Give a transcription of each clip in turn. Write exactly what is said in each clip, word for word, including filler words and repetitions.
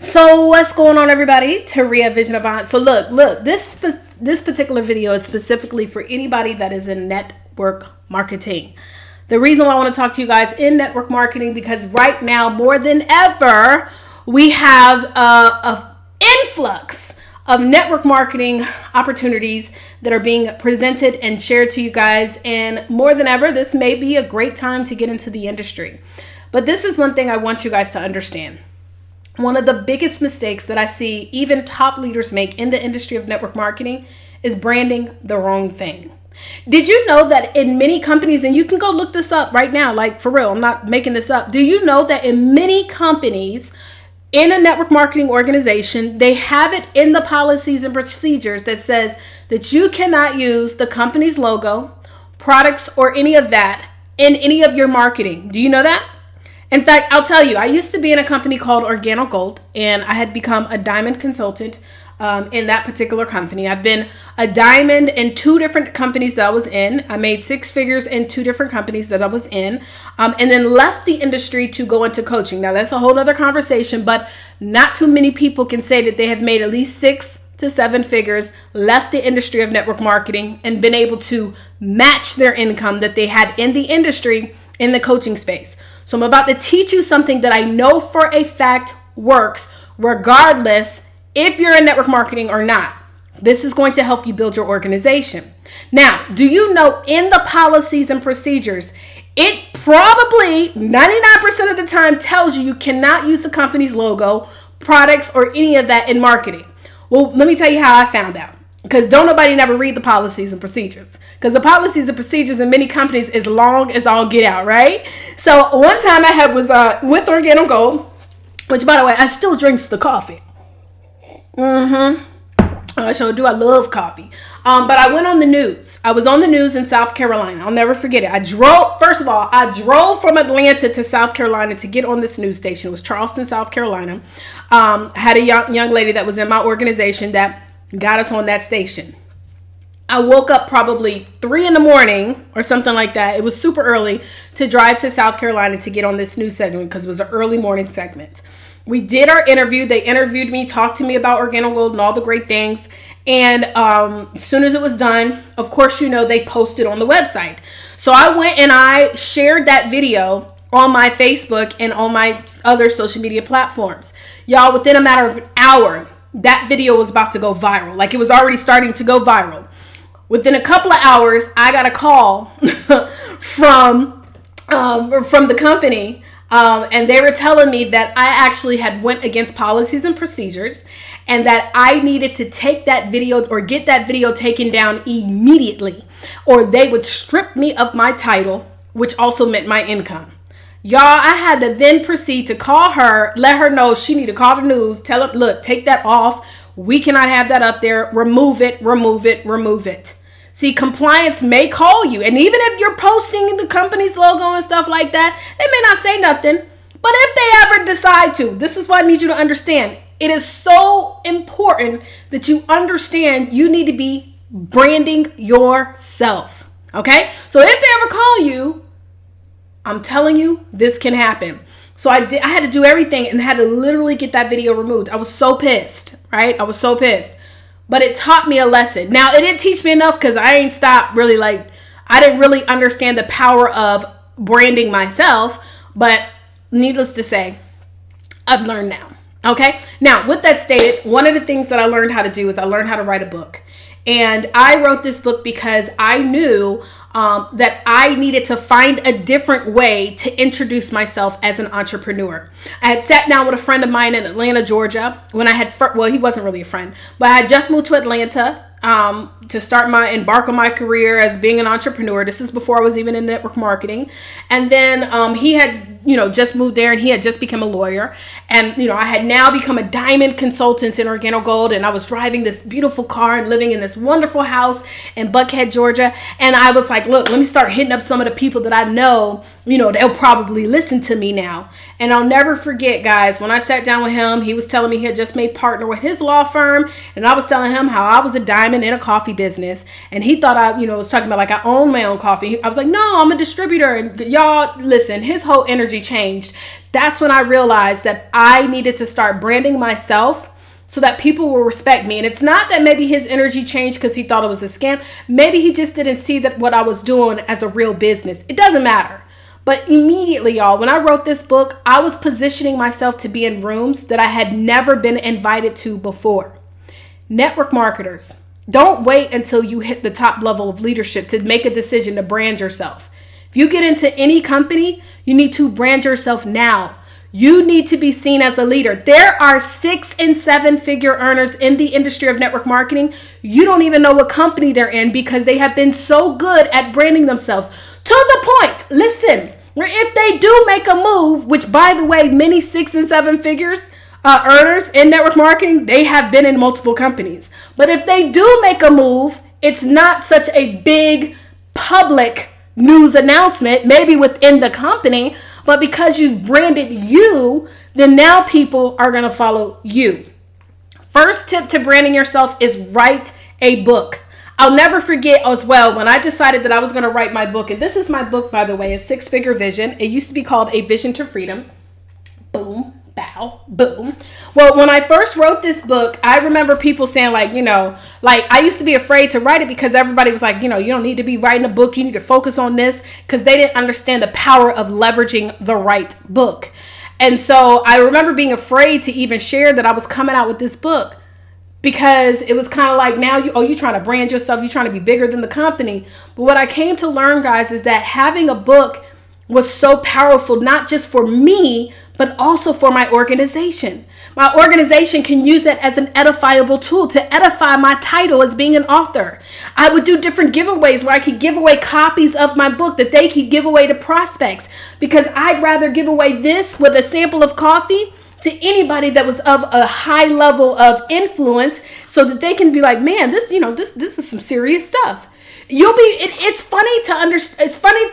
So what's going on, everybody? Taria Vision Avon. So look, look, this this particular video is specifically for anybody that is in network marketing. The reason why I want to talk to you guys in network marketing, because right now more than ever we have a, a influx of network marketing opportunities that are being presented and shared to you guys, and more than ever this may be a great time to get into the industry. But this is one thing I want you guys to understand. One of the biggest mistakes that I see even top leaders make in the industry of network marketing is branding the wrong thing. Did you know that in many companies, and you can go look this up right now, like for real, I'm not making this up. Do you know that in many companies, in a network marketing organization, they have it in the policies and procedures that says that you cannot use the company's logo, products, or any of that in any of your marketing? Do you know that? In fact, I'll tell you, I used to be in a company called Organic Gold, and I had become a diamond consultant um, in that particular company. I've been a diamond in two different companies that I was in. I made six figures in two different companies that I was in, um, and then left the industry to go into coaching. Now, that's a whole other conversation, but not too many people can say that they have made at least six to seven figures, left the industry of network marketing, and been able to match their income that they had in the industry in the coaching space. So I'm about to teach you something that I know for a fact works regardless if you're in network marketing or not. This is going to help you build your organization. Now, do you know in the policies and procedures, it probably ninety-nine percent of the time tells you you cannot use the company's logo, products, or any of that in marketing? Well, let me tell you how I found out. Because don't nobody never read the policies and procedures. Because the policies and procedures in many companies is long as all get out, right? So one time I had was uh, with Organic Gold, which, by the way, I still drink the coffee. Mm-hmm. I sure do. I love coffee. Um, but I went on the news. I was on the news in South Carolina. I'll never forget it. I drove, first of all, I drove from Atlanta to South Carolina to get on this news station. It was Charleston, South Carolina. Um, I had a young, young lady that was in my organization that got us on that station. I woke up probably three in the morning or something like that. It was super early to drive to South Carolina to get on this news segment because it was an early morning segment. We did our interview. They interviewed me, talked to me about Organic Gold and all the great things. And um, as soon as it was done, of course, you know, they posted on the website. So I went and I shared that video on my Facebook and on my other social media platforms. Y'all, within a matter of an hour, that video was about to go viral. Like, it was already starting to go viral. Within a couple of hours, I got a call from um, from the company, um, and they were telling me that I actually had went against policies and procedures, and that I needed to take that video or get that video taken down immediately, or they would strip me of my title, which also meant my income. Y'all, I had to then proceed to call her, let her know she need to call the news, tell her, look, take that off. We cannot have that up there. Remove it, remove it, remove it. See, compliance may call you. And even if you're posting the company's logo and stuff like that, they may not say nothing. But if they ever decide to, this is what I need you to understand. It is so important that you understand you need to be branding yourself. Okay? So if they ever call you, I'm telling you, this can happen. So I did. I had to do everything and had to literally get that video removed. I was so pissed, right? I was so pissed. But it taught me a lesson. Now, it didn't teach me enough because I ain't stopped really, like, I didn't really understand the power of branding myself. But needless to say, I've learned now. Okay? Now, with that stated, one of the things that I learned how to do is I learned how to write a book. And I wrote this book because I knew Um, that I needed to find a different way to introduce myself as an entrepreneur. I had sat down with a friend of mine in Atlanta, Georgia, when I had, well, he wasn't really a friend, but I had just moved to Atlanta um, to start my, embark on my career as being an entrepreneur. This is before I was even in network marketing. And then um, he had, you know, just moved there and he had just become a lawyer. And, you know, I had now become a diamond consultant in Organic Gold, and I was driving this beautiful car and living in this wonderful house in Buckhead, Georgia. And I was like, look, let me start hitting up some of the people that I know, you know, they'll probably listen to me now. And I'll never forget, guys, when I sat down with him, he was telling me he had just made partner with his law firm. And I was telling him how I was a diamond in a coffee business. And he thought I, you know, was talking about like I own my own coffee. I was like, no, I'm a distributor. And y'all, listen, his whole energy changed. That's when I realized that I needed to start branding myself so that people will respect me. And it's not that maybe his energy changed because he thought it was a scam. Maybe he just didn't see that what I was doing as a real business. It doesn't matter. But immediately, y'all, when I wrote this book, I was positioning myself to be in rooms that I had never been invited to before. Network marketers, don't wait until you hit the top level of leadership to make a decision to brand yourself. If you get into any company, you need to brand yourself now. You need to be seen as a leader. There are six and seven figure earners in the industry of network marketing. You don't even know what company they're in because they have been so good at branding themselves. To the point, listen, where if they do make a move, which by the way, many six and seven figures uh, earners in network marketing, they have been in multiple companies. But if they do make a move, it's not such a big public news announcement, maybe within the company, but because you've branded you, then now people are going to follow you. First tip to branding yourself is write a book. I'll never forget as well when I decided that I was going to write my book. And this is my book, by the way, a six-figure vision. It used to be called A Vision to Freedom. Boom, bow, boom. Well, when I first wrote this book, I remember people saying like, you know, like I used to be afraid to write it because everybody was like, you know, you don't need to be writing a book. You need to focus on this because they didn't understand the power of leveraging the right book. And so I remember being afraid to even share that I was coming out with this book because it was kind of like now you, oh, you're trying to brand yourself. You're trying to be bigger than the company. But what I came to learn, guys, is that having a book was so powerful, not just for me, but also for my organization. My organization can use it as an edifiable tool to edify my title as being an author. I would do different giveaways where I could give away copies of my book that they could give away to prospects because I'd rather give away this with a sample of coffee to anybody that was of a high level of influence so that they can be like, man, this, you know, this, this is some serious stuff. You'll be, it, it's funny to understand. It's funny.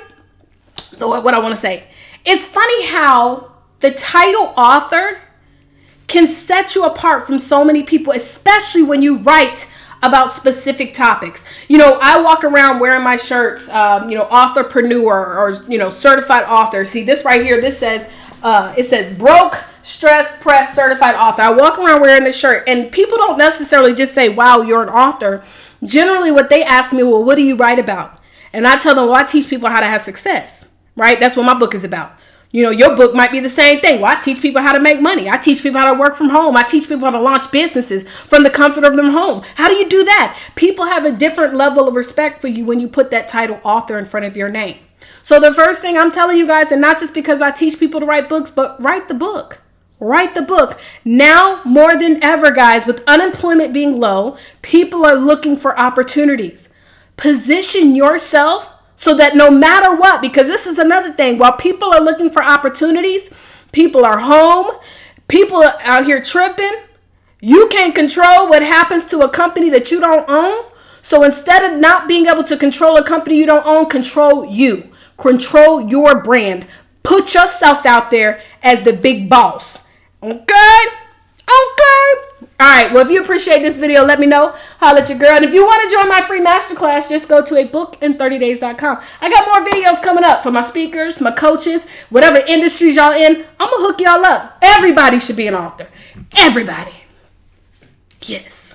What I want to say. It's funny how the title author can set you apart from so many people, especially when you write about specific topics. You know, I walk around wearing my shirts, um, you know, authorpreneur or, you know, certified author. See this right here, this says, uh, it says broke, stress, press, certified author. I walk around wearing this shirt and people don't necessarily just say, wow, you're an author. Generally what they ask me, well, what do you write about? And I tell them, well, I teach people how to have success, right? That's what my book is about. You know, your book might be the same thing. Well, I teach people how to make money. I teach people how to work from home. I teach people how to launch businesses from the comfort of their home. How do you do that? People have a different level of respect for you when you put that title author in front of your name. So the first thing I'm telling you guys, and not just because I teach people to write books, but write the book. Write the book. Now more than ever, guys, with unemployment being low, people are looking for opportunities. Position yourself so that no matter what, because this is another thing, while people are looking for opportunities, people are home, people are out here tripping, you can't control what happens to a company that you don't own. So instead of not being able to control a company you don't own, control you. Control your brand. Put yourself out there as the big boss. Okay? Okay. All right. Well, if you appreciate this video, let me know. Holla at your girl. And if you want to join my free masterclass, just go to a book in thirty days dot com. I got more videos coming up for my speakers, my coaches, whatever industries y'all in. I'm going to hook y'all up. Everybody should be an author. Everybody. Yes.